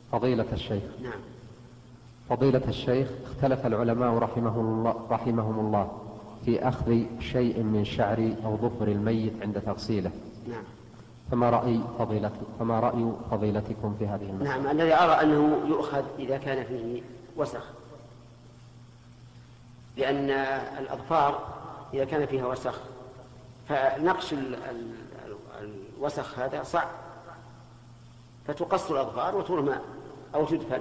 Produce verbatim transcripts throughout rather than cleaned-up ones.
فضيلة الشيخ. نعم. فضيلة الشيخ، اختلف العلماء رحمهم الله, رحمهم الله في أخذ شيء من شعر أو ظفر الميت عند تغسيله. نعم. فما رأي فضيلتكم فما رأي فضيلتكم في هذه المسألة؟ نعم، الذي أرى أنه يؤخذ إذا كان فيه وسخ، لأن الأظفار إذا كان فيها وسخ فنقش الوسخ هذا صعب، فتقص الأظفار وترمى أو تدفن.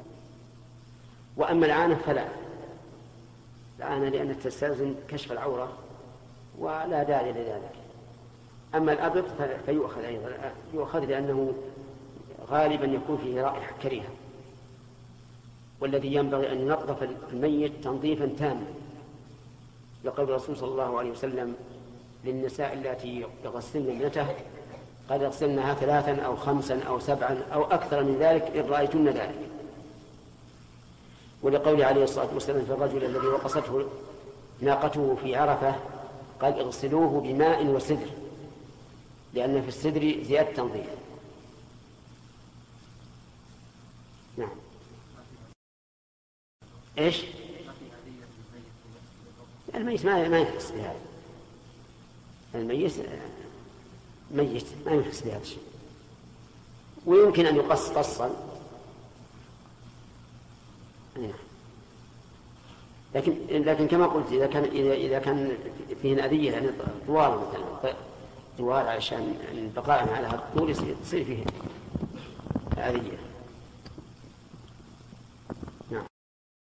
وأما العانة فلا، العانة لأن تستلزم كشف العورة ولا داعي لذلك. أما الأبط فيؤخذ أيضا، يؤخذ لأنه غالبا يكون فيه رائحة كريهة، والذي ينبغي أن ينظف الميت تنظيفا تاما، لقول الرسول صلى الله عليه وسلم للنساء التي يغسلن ابنته قد يغسلنها ثلاثا أو خمسا أو سبعا أو أكثر من ذلك إن رأيتن ذلك. ولقول عليه الصلاة والسلام في الرجل الذي وقصته ناقته في عرفة قال اغسلوه بماء وسدر، لأن في السدر زيادة تنظيف. نعم. إيش؟ الميت ما ما يحس بهذا، الميت ميت ما يحس بهذا الشيء، ويمكن أن يقص قصا. لكن لكن كما قلت إذا كان إذا إذا كان فيه أذية يعني طوال مثلا طوال عشان البقاء على هذا الطول يصير فيه أذية.